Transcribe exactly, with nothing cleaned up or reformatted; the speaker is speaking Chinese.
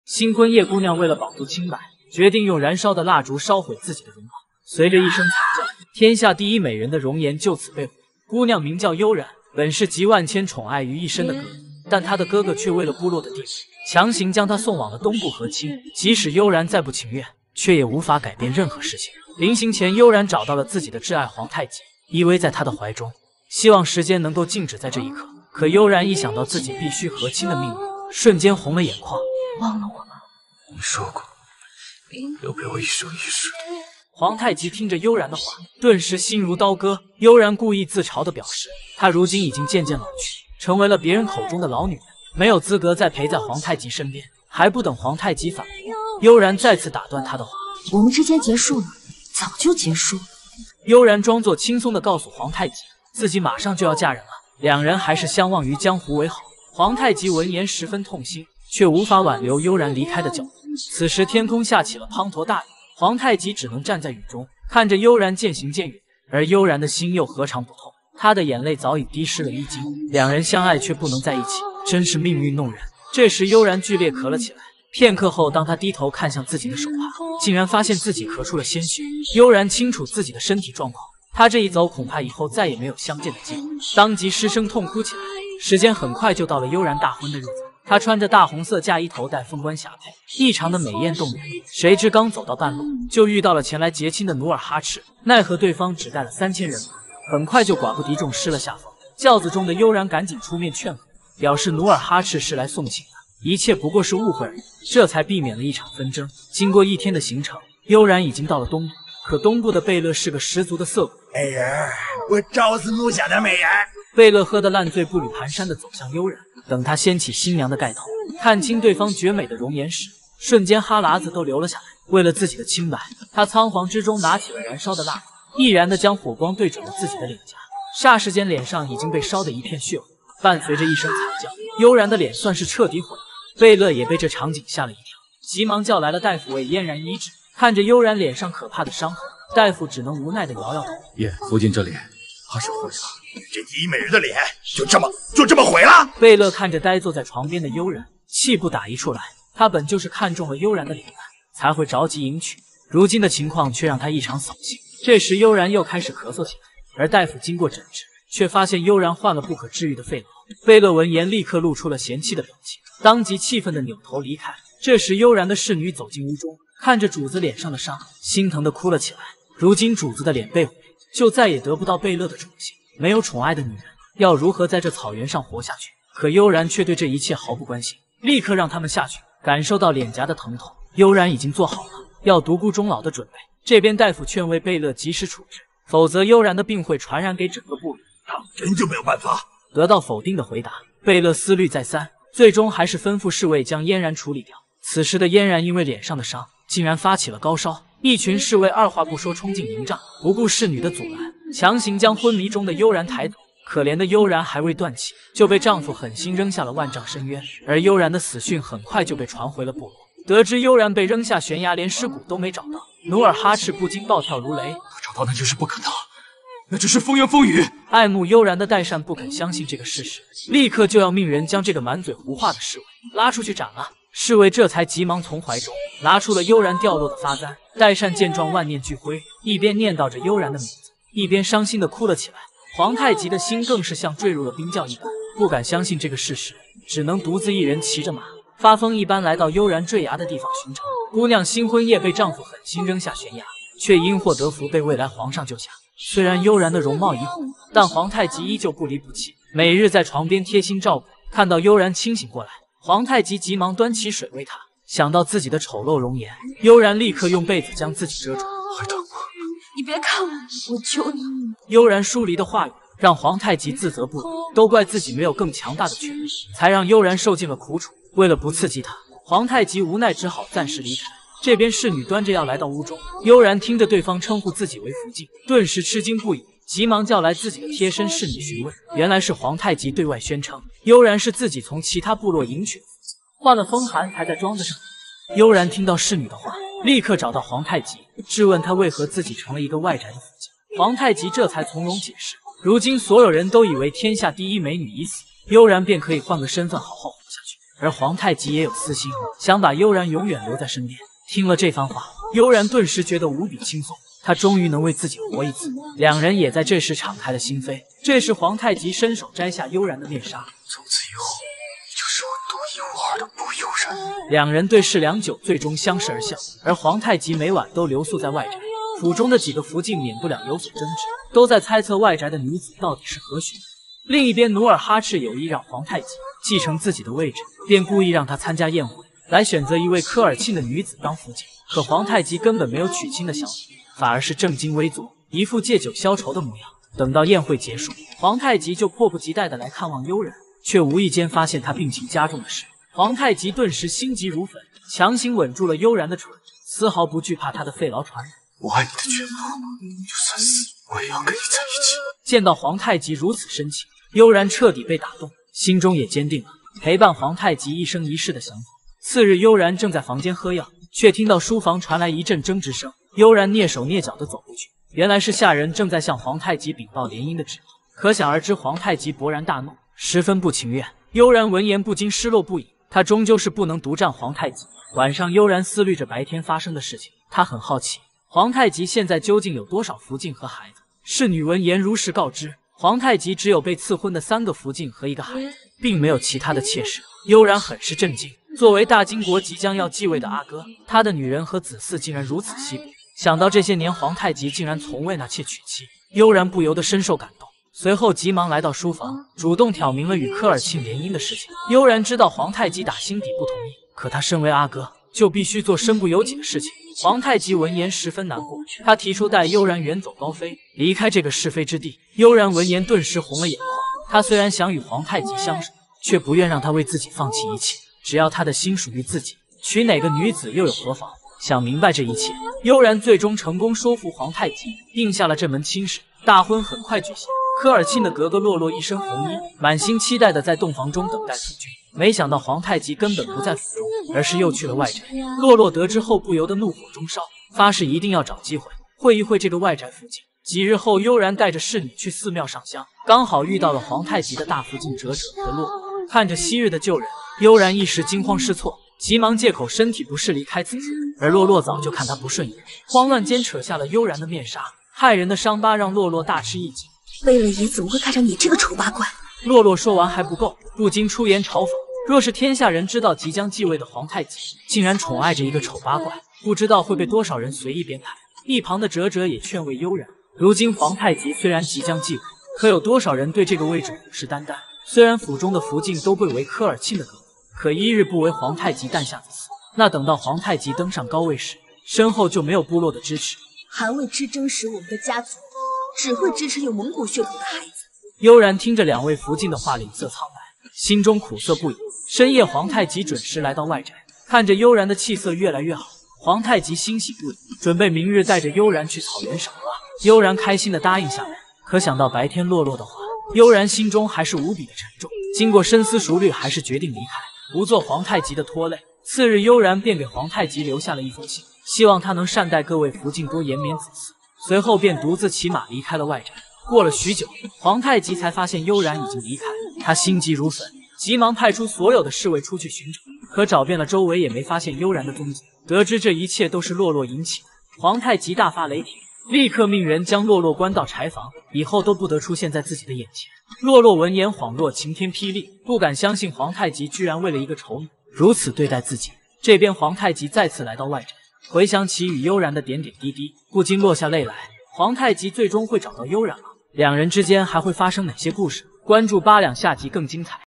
新婚叶姑娘为了保住清白，决定用燃烧的蜡烛烧毁自己的容貌。随着一声惨叫，天下第一美人的容颜就此被毁。姑娘名叫悠然，本是集万千宠爱于一身的哥哥，但她的哥哥却为了部落的地位，强行将她送往了东部和亲。即使悠然再不情愿，却也无法改变任何事情。临行前，悠然找到了自己的挚爱皇太极，依偎在他的怀中，希望时间能够静止在这一刻。可悠然一想到自己必须和亲的命运，瞬间红了眼眶。 忘了我吗？ 你说过要陪我一生一世。 皇太极听着悠然的话，顿时心如刀割。悠然故意自嘲地表示，她如今已经渐渐老去，成为了别人口中的老女人，没有资格再陪在皇太极身边。还不等皇太极反驳，悠然再次打断他的话：“ 我们之间结束了，早就结束了。” 悠然装作轻松地告诉皇太极，自己马上就要嫁人了，两人还是相忘于江湖为好。皇太极闻言十分痛心，却无法挽留悠然离开的脚步。此时天空下起了滂沱大雨，皇太极只能站在雨中，看着悠然渐行渐远。而悠然的心又何尝不痛？他的眼泪早已滴湿了衣襟，两人相爱却不能在一起，真是命运弄人。这时悠然剧烈咳了起来，片刻后，当他低头看向自己的手帕，竟然发现自己咳出了鲜血。悠然清楚自己的身体状况，他这一走，恐怕以后再也没有相见的机会，当即失声痛哭起来。时间很快就到了悠然大婚的日子，她穿着大红色嫁衣，头戴凤冠霞帔，异常的美艳动人。谁知刚走到半路，就遇到了前来结亲的努尔哈赤，奈何对方只带了三千人马，很快就寡不敌众，失了下风。轿子中的悠然赶紧出面劝和，表示努尔哈赤是来送亲的，一切不过是误会而已，这才避免了一场纷争。经过一天的行程，悠然已经到了东部，可东部的贝勒是个十足的色鬼。 美人，我找死怒想的美人。 贝勒喝得烂醉，步履蹒跚地走向悠然。等他掀起新娘的盖头，看清对方绝美的容颜时，瞬间哈喇子都流了下来。为了自己的清白，他仓皇之中拿起了燃烧的蜡烛，毅然地将火光对准了自己的脸颊。霎时间，脸上已经被烧得一片血红，伴随着一声惨叫，悠然的脸算是彻底毁了。贝勒也被这场景吓了一跳，急忙叫来了大夫为嫣然医治。看着悠然脸上可怕的伤痕，大夫只能无奈地摇摇头。 爷，夫君这脸怕是毁了。 这第一美人的脸就这么就这么毁了。 贝勒看着呆坐在床边的悠然，气不打一处来。他本就是看中了悠然的脸蛋，才会着急迎娶，如今的情况却让他异常扫兴。这时悠然又开始咳嗽起来，而大夫经过诊治，却发现悠然患了不可治愈的肺痨。贝勒闻言立刻露出了嫌弃的表情，当即气愤地扭头离开。这时悠然的侍女走进屋中，看着主子脸上的伤，心疼地哭了起来。如今主子的脸被毁，就再也得不到贝勒的宠幸，没有宠爱的女人要如何在这草原上活下去？可悠然却对这一切毫不关心，立刻让他们下去。感受到脸颊的疼痛，悠然已经做好了要独孤终老的准备。这边大夫劝慰贝勒及时处置，否则悠然的病会传染给整个部落。 当真就没有办法？ 得到否定的回答，贝勒思虑再三，最终还是吩咐侍卫将嫣然处理掉。此时的嫣然因为脸上的伤，竟然发起了高烧。一群侍卫二话不说冲进营帐，不顾侍女的阻拦，强行将昏迷中的悠然抬走。可怜的悠然还未断气，就被丈夫狠心扔下了万丈深渊。而悠然的死讯很快就被传回了部落。得知悠然被扔下悬崖，连尸骨都没找到，努尔哈赤不禁暴跳如雷。 不找到那就是不可能，那只是风言风语。 爱慕悠然的代善不肯相信这个事实，立刻就要命人将这个满嘴胡话的侍卫拉出去斩了。侍卫这才急忙从怀中拿出了悠然掉落的发簪。代善见状万念俱灰，一边念叨着悠然的名字，一边伤心地哭了起来。皇太极的心更是像坠入了冰窖一般，不敢相信这个事实，只能独自一人骑着马，发疯一般来到悠然坠崖的地方寻找。姑娘新婚夜被丈夫狠心扔下悬崖，却因祸得福被未来皇上救下。虽然悠然的容貌已毁，但皇太极依旧不离不弃，每日在床边贴心照顾。看到悠然清醒过来，皇太极急忙端起水喂她。想到自己的丑陋容颜，悠然立刻用被子将自己遮住。 还疼吗？ 你别看我，我求你。 悠然疏离的话语让皇太极自责不已，都怪自己没有更强大的权力，才让悠然受尽了苦楚。为了不刺激他，皇太极无奈只好暂时离开。这边侍女端着药来到屋中，悠然听着对方称呼自己为福晋，顿时吃惊不已，急忙叫来自己的贴身侍女询问。原来是皇太极对外宣称悠然是自己从其他部落迎娶的，换了风寒才在庄子上。悠然听到侍女的话，立刻找到皇太极，质问他为何自己成了一个外宅的福晋。皇太极这才从容解释，如今所有人都以为天下第一美女已死，悠然便可以换个身份好好活下去。 而皇太极也有私心，想把悠然永远留在身边。听了这番话，悠然顿时觉得无比轻松，他终于能为自己活一次。两人也在这时敞开了心扉。这时，皇太极伸手摘下悠然的面纱， 从此以后，你就是我独一无二的不悠然。 两人对视良久，最终相视而笑。而皇太极每晚都留宿在外宅，府中的几个福晋免不了有所争执，都在猜测外宅的女子到底是何许。另一边，努尔哈赤有意让皇太极继承自己的位置，便故意让他参加宴会，来选择一位科尔沁的女子当福晋。可皇太极根本没有娶亲的想法，反而是正襟危坐，一副借酒消愁的模样。等到宴会结束，皇太极就迫不及待地来看望悠然，却无意间发现他病情加重的事。皇太极顿时心急如焚，强行吻住了悠然的唇，丝毫不惧怕他的肺痨传染。 我爱你的全部，就算死，我也要跟你在一起。 见到皇太极如此深情，悠然彻底被打动，心中也坚定了陪伴皇太极一生一世的想法。次日，悠然正在房间喝药，却听到书房传来一阵争执声。悠然蹑手蹑脚地走过去，原来是下人正在向皇太极禀报联姻的旨意。可想而知，皇太极勃然大怒，十分不情愿。悠然闻言不禁失落不已，他终究是不能独占皇太极。晚上，悠然思虑着白天发生的事情，他很好奇皇太极现在究竟有多少福晋和孩子。侍女闻言如实告知，皇太极只有被赐婚的三个福晋和一个孩子，并没有其他的妾室。悠然很是震惊，作为大金国即将要继位的阿哥，他的女人和子嗣竟然如此稀薄。想到这些年皇太极竟然从未纳妾娶妻，悠然不由得深受感动。随后急忙来到书房，主动挑明了与科尔沁联姻的事情。悠然知道皇太极打心底不同意，可他身为阿哥，就必须做身不由己的事情。皇太极闻言十分难过，他提出带悠然远走高飞，离开这个是非之地。悠然闻言顿时红了眼眶，他虽然想与皇太极相守，却不愿让他为自己放弃一切。只要他的心属于自己，娶哪个女子又有何妨？想明白这一切，悠然最终成功说服皇太极，定下了这门亲事。大婚很快举行，科尔沁的格格洛洛一身红衣，满心期待的在洞房中等待夫君。没想到皇太极根本不在府中，而是又去了外宅。洛洛得知后不由得怒火中烧，发誓一定要找机会会一会这个外宅福晋。几日后，悠然带着侍女去寺庙上香，刚好遇到了皇太极的大福晋哲哲和洛洛。看着昔日的旧人，悠然一时惊慌失措，急忙借口身体不适离开此处。而洛洛早就看他不顺眼，慌乱间扯下了悠然的面纱，骇人的伤疤让洛洛大吃一惊。 为了爷怎么会看上你这个丑八怪？ 洛洛说完还不够，不禁出言嘲讽：若是天下人知道即将继位的皇太极竟然宠爱着一个丑八怪，不知道会被多少人随意编排。一旁的哲哲也劝慰悠然，如今皇太极虽然即将继位，可有多少人对这个位置虎视眈眈？虽然府中的福晋都贵为科尔沁的格格，可一日不为皇太极诞下子嗣，那等到皇太极登上高位时，身后就没有部落的支持。 韩魏之争时，我们的家族只会支持有蒙古血统的孩子。 悠然听着两位福晋的话，脸色苍白，心中苦涩不已。深夜，皇太极准时来到外宅，看着悠然的气色越来越好，皇太极欣喜不已，准备明日带着悠然去草原赏花。悠然开心的答应下来，可想到白天洛洛的话，悠然心中还是无比的沉重。经过深思熟虑，还是决定离开，不做皇太极的拖累。次日，悠然便给皇太极留下了一封信，希望他能善待各位福晋，多延绵子嗣。随后便独自骑马离开了外宅。过了许久，皇太极才发现悠然已经离开，他心急如焚，急忙派出所有的侍卫出去寻找，可找遍了周围也没发现悠然的踪迹。得知这一切都是洛洛引起的，皇太极大发雷霆，立刻命人将洛洛关到柴房，以后都不得出现在自己的眼前。洛洛闻言恍若晴天霹雳，不敢相信皇太极居然为了一个丑女如此对待自己。这边皇太极再次来到外宅，回想起与悠然的点点滴滴，不禁落下泪来。皇太极最终会找到悠然吗？两人之间还会发生哪些故事？关注八两，下集更精彩。